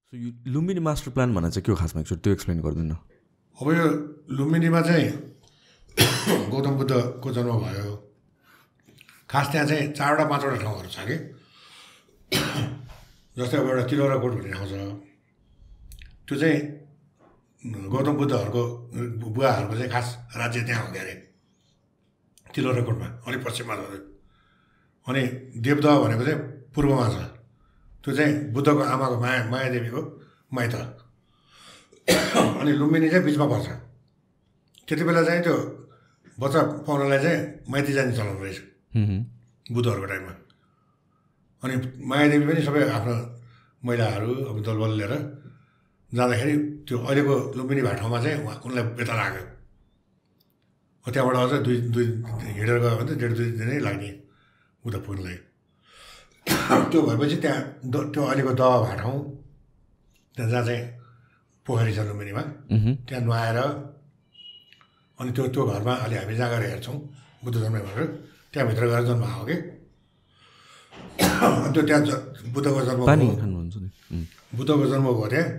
So यो Lumbini master plan भनेर चाहिँ के हो खासमा एकचोटि त्यो एक्सप्लेन गरिदिनु न। अब यो लुम्बिनीमा चाहिँ गौतम बुद्धको जन्म भयो। खास त्यहाँ चाहिँ 4वटा 5वटा ठाउँहरू छ कि, जस्तै अब एउटा तिलौराकोट भन्ने ठाउँ छ। त्यो चाहिँ गौतम बुद्धहरूको बुवाहरूको चाहिँ खास राज्य त्यहाँ हो क्यारे, तिलौराकोटमा, अलिक पश्चिममा छ। अनि देवदह भनेको चाहिँ पूर्वमा छ। त्यो चाहिँ बुद्धको आमाको मायादेवीको माइत। अनि लुम्बिनी चाहिँ बिचमा पर्छ। त्यति बेला चाहिँ त्यो बच्चा पाउनलाई चाहिँ माइती जाने चलन रहेछ बुद्धहरूको टाइममा। अनि मायादेवी पनि सबै आफ्नो महिलाहरू अब दलबल लिएर जाँदाखेरि त्यो अहिलेको लुम्बिनी भएको ठाउँमा चाहिँ उनलाई बेता लाग्यो। त्यहाँबाट अझ दुई हिँडेर गयो भने त 1.5-2 दिनै लाग्ने उता पुग्नलाई। त्यो भएपछि त्यहाँ त्यो अहिलेको दह भएको ठाउँ, त्यहाँ जहाँ चाहिँ पोखरी छ लुम्बिनीमा, त्यहाँ नुहाएर अनि त्यो घरमा अहिले हामी जहाँ गएर हेर्छौँ बुद्ध जन्म भनेर, त्यहाँभित्र गएर जन्म आयो कि। अनि त्यो त्यहाँ बुद्धको जन्म बुद्धको जन्म भयो त्यहाँ।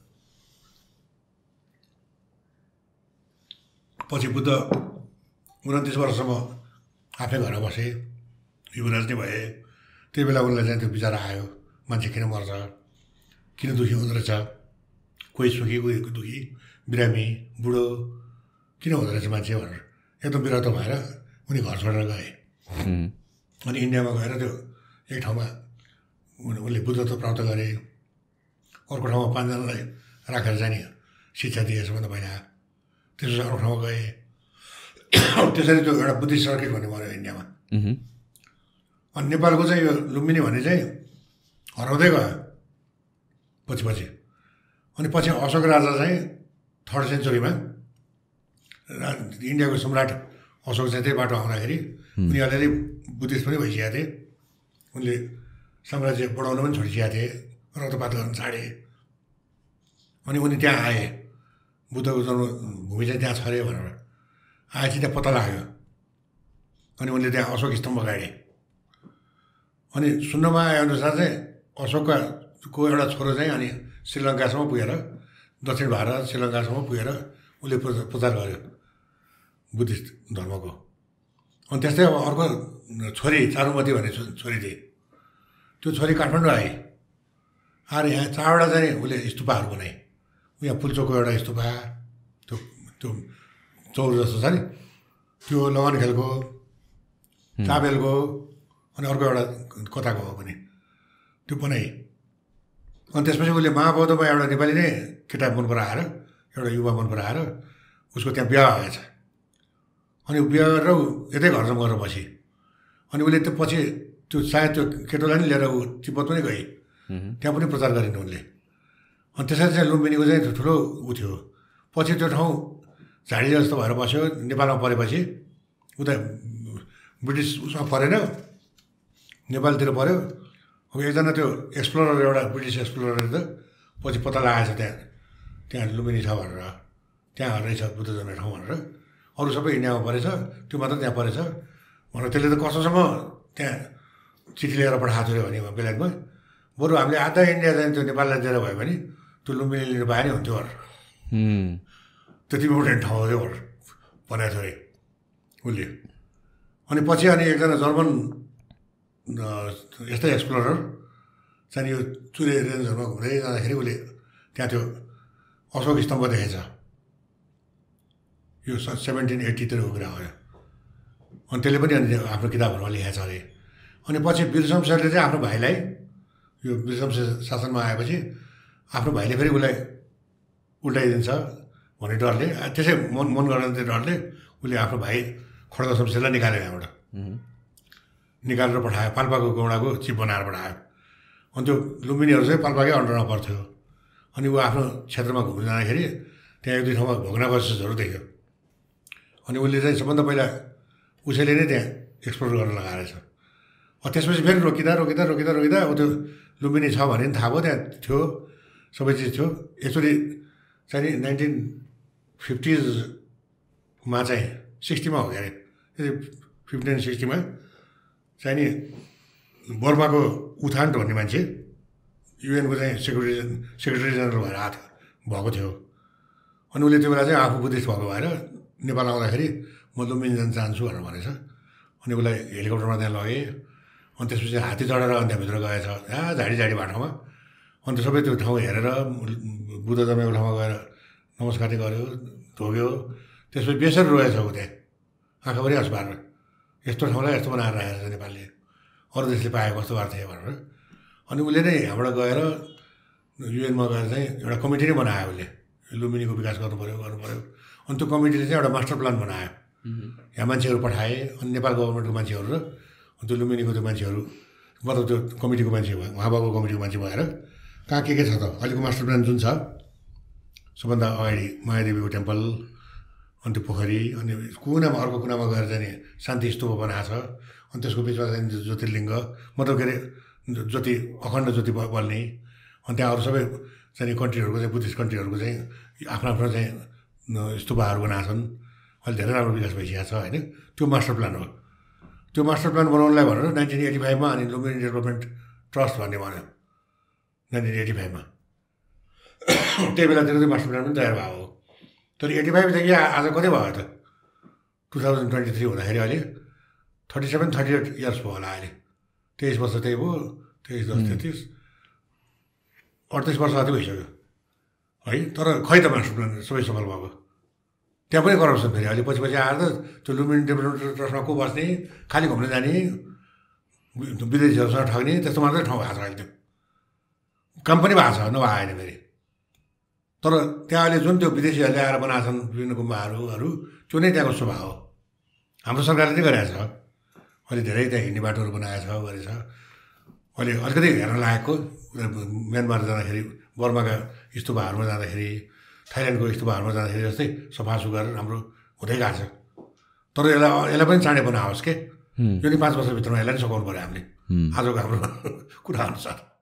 पछि बुद्ध 29 वर्षसम्म आफ्नै घरमा बसे, युवराज नै भए। त्यही बेला उनलाई चाहिँ त्यो विचार आयो, मान्छे किन मर्छ, किन दुःखी हुँदो रहेछ, कोही सुखी कोही दुःखी, बिरामी बुढो किन हुँदो रहेछ मान्छे भनेर एकदम विरक्त भएर उनी घर छोडेर गए। अनि इन्डियामा गएर त्यो एक ठाउँमा उनले बुद्धत्व प्राप्त गरे। अर्को ठाउँमा 5 जनालाई राखेर चाहिँ नि शिक्षा दिए सबभन्दा पहिला। त्यसपछि अर्को ठाउँमा गए। त्यसरी त्यो एउटा बुद्धिस्ट सर्किट भन्ने भयो इन्डियामा। अनि नेपालको चाहिँ यो लुम्बिनी भन्ने चाहिँ हराउँदै गयो पछि। अनि पछि अशोक राजा चाहिँ 3rd सेन्चुरीमा इन्डियाको सम्राट अशोक चाहिँ त्यही बाटो आउँदाखेरि उनी अलिअलि बुद्धिस्ट पनि भइसकेका थिए। उनले साम्राज्य बढाउन पनि छोडिसकेका थिए, रक्तपात गर्न छाडे। अनि उनी त्यहाँ आए, बुद्धको जन्मभूमि चाहिँ त्यहाँ छ अरे भनेर आएपछि त्यहाँ पत्ता लाग्यो। अनि उनले त्यहाँ अशोक स्तम्भ गाडे। अनि सुन्नमा आएअनुसार चाहिँ अशोकको एउटा छोरो चाहिँ अनि श्रीलङ्कासम्म पुगेर, दक्षिण भारत श्रीलङ्कासम्म पुगेर उसले प्रचार गर्यो बुद्धिस्ट धर्मको। अनि त्यस्तै अब अर्को छोरी चारुमती भन्ने छोरी थिए। त्यो छोरी काठमाडौँ आए। आएर यहाँ 4वटा चाहिँ उसले स्तुपाहरू बनाए। यहाँ पुल्चोकको एउटा स्तुपा, त्यो चौर जस्तो छ नि, त्यो लगनखेलको, चाबेलको, अनि अर्को एउटा कताको हो पनि त्यो बनाए। अनि त्यसपछि उसले महाबौद्धमा एउटा नेपाली नै केटा मन पराएर, एउटा युवा मन पराएर उसको त्यहाँ बिहा भएछ। अनि बिहा गरेर यतै घरसम्म गएर बसे। अनि उसले त्यो पछि त्यो सायद त्यो केटोलाई नि लिएर ऊ तिब्बत पनि गए, त्यहाँ पनि प्रचार गरिन् उनले। अनि त्यसरी चाहिँ लुम्बिनीको चाहिँ ठुलो ऊ थियो। पछि त्यो ठाउँ झाडी जस्तो भएर बस्यो। नेपालमा परेपछि उता ब्रिटिस उसमा परेन, नेपालतिर पऱ्यो। अब एकजना त्यो एक्सप्लोरर, एउटा ब्रिटिस एक्सप्लोररले त पछि पत्ता लगाएछ त्यहाँ लुम्बिनी छ भनेर, त्यहाँ रहेछ बुद्ध जन्मे ठाउँ भनेर। अरू सबै इन्डियामा परेछ, त्यो मात्र त्यहाँ परेछ भनेर त्यसले त कसोसम्म त्यहाँ चिठी लिएर पठाएको थियो भने बेलायतमा। बरु हामीले आधा इन्डिया चाहिँ त्यो नेपाललाई दिएर भयो भने त्यो लुम्बिनी लिएर पाए नै हुन्थ्यो भनेर। त्यति इम्पोर्टेन्ट ठाउँ हो त्यो भनेर भनेको थियो अरे उसले। अनि पछि एकजना जर्मन यस्तै एक्सप्लोरर चाहिँ यो चुरे रेन्जहरूमा घुम्दै जाँदाखेरि उसले त्यहाँ त्यो अशोक स्तम्भ देखेछ। यो 1780तिरको कुरा हो। अनि त्यसले पनि अनि आफ्नो किताबहरूमा लेखेको छ अरे। अनि पछि वीरशमशेरले चाहिँ आफ्नो भाइलाई, यो वीरशमशेर शासनमा आएपछि आफ्नो भाइले फेरि उसलाई उल्टाइदिन्छ भन्ने डरले, त्यसै मन गर्न त्यो डरले उसले आफ्नो भाइ खड्ग शमशेरलाई निकाल्यो यहाँबाट। निकालेर पठायो, पाल्पाको गौडाको चिफ बनाएर पठायो। अनि त्यो लुम्बिनीहरू चाहिँ पाल्पाकै अन्डरमा पर्थ्यो। अनि ऊ आफ्नो क्षेत्रमा घुम्न जाँदाखेरि त्यहाँ 1-2 ठाउँमा भग्नावशेषहरू देख्यो। अनि उसले चाहिँ सबभन्दा पहिला उसैले नै त्यहाँ एक्सप्लोर गर्न लगाएर छ। त्यसपछि फेरि रोकिँदा अब त्यो लुम्बिनी छ भने थाहा भयो, त्यहाँ थियो सबै चिज थियो। एक्चुअली चाहिँ 1950मा चाहिँ 60मा हो क्यारे, 1960मा चाहिँ नि बर्माको उथान्ट भन्ने मान्छे युएनको चाहिँ सेक्रेटरी जेनरल भएर भएको थियो। अनि उसले त्यो बेला चाहिँ आफू बुद्धिस्ट भएको भएर नेपाल आउँदाखेरि म लुम्बिनी जान चाहन्छु भनेर भनेछ। अनि उसलाई हेलिकप्टरमा त्यहाँ लगेँ। अनि त्यसपछि हात्ती चढेर अनि त्यहाँभित्र गएछ झाडी झाडी बाटोमा। अन्त सबै त्यो ठाउँ हेरेर बुद्ध जमेको ठाउँमा गएर नमस्कार गऱ्यो, धोग्यो। त्यसपछि बेसरी रोएछ ऊ त्यहाँ, आँखाभरि आँसु पारेर, यस्तो ठाउँलाई यस्तो बनाएर राखेको छ नेपालले, अरू देशले पाएको कस्तो भएको थियो भनेर। अनि उसले नै यहाँबाट गएर युएनमा गएर चाहिँ एउटा कमिटी नै बनायो उसले, लुम्बिनीको विकास गर्नु पऱ्यो। अनि त्यो कमिटीले चाहिँ एउटा मास्टर प्लान बनायो। यहाँ मान्छेहरू पठाए, अनि नेपाल गभर्मेन्टको मान्छेहरू र त्यो लुम्बिनीको त्यो मान्छेहरू, मतलब त्यो कमिटीको मान्छे भयो, उहाँ भएको कमिटीको मान्छे भएर कहाँ के छ त अहिलेको मास्टर प्लान जुन छ सबभन्दा अगाडि महादेवीको टेम्पल, अनि त्यो पोखरी, अनि कुनामा अर्को कुनामा गएर चाहिँ शान्ति स्तूप बनाएको छ। अनि त्यसको बिचमा चाहिँ ज्योतिर्लिङ्ग, मतलब के अरे ज्योति, अखण्ड ज्योति बल्ने। अनि त्यहाँ अरू सबै चाहिँ कन्ट्रीहरूको चाहिँ बुद्धिस्ट कन्ट्रीहरूको चाहिँ आफ्नो आफ्नो चाहिँ स्तूपहरू बनाएको छन्। अहिले धेरै राम्रो विकास भइसकेको छ होइन। त्यो मास्टर प्लान हो। त्यो मास्टर प्लान बनाउनलाई भनेर 1985मा अनि लुम्बिनी डेभलपमेन्ट ट्रस्ट भन्ने भन्यो 1985मा। त्यही बेलातिर चाहिँ मास्टर प्लान पनि तयार भएको हो। तर 85देखि आज कति भयो त 2023 हुँदाखेरि अहिले 37-38 इयर्स भयो होला। अहिले 23 वर्ष त्यही भयो, 23 10 33 38 वर्ष जति भइसक्यो है। तर खै त मास्टर प्लान सबै सफल भएको। त्यहाँ पनि करप्सन फेरि अहिले पछि आएर त त्यो लुम्बिनी डेभलपमेन्ट ट्रस्टमा को बस्ने, खालि घुम्न जाने, विदेशीहरूसँग ठग्ने, त्यस्तो मात्रै ठाउँ भएको छ अहिले। त्यो काम पनि भएको छ, नभएन फेरि। तर त्यहाँ अहिले जुन त्यो विदेशीहरूले आएर बनाएको छन् विभिन्न गुम्बाहरू त्यो नै त्यहाँको स्वभाव हो। हाम्रो सरकारले चाहिँ गरेको छ। अहिले धेरै त्यहाँ हिँड्ने बाटोहरू बनाएको छ, गरेछ। अहिले अलिकति हेर्न लागेको म्यानमार जाँदाखेरि, बर्माका स्तूपहरूमा जाँदाखेरि, थाइल्यान्डको स्तूपहरूमा जाँदाखेरि जस्तै सफा सुग्घर राम्रो हुँदै गएको छ। तर यसलाई पनि चाँडै बनाओस् के, यो नि 5 वर्षभित्रमा यसलाई नि सघाउनु पऱ्यो हामीले आजको हाम्रो कुरा अनुसार।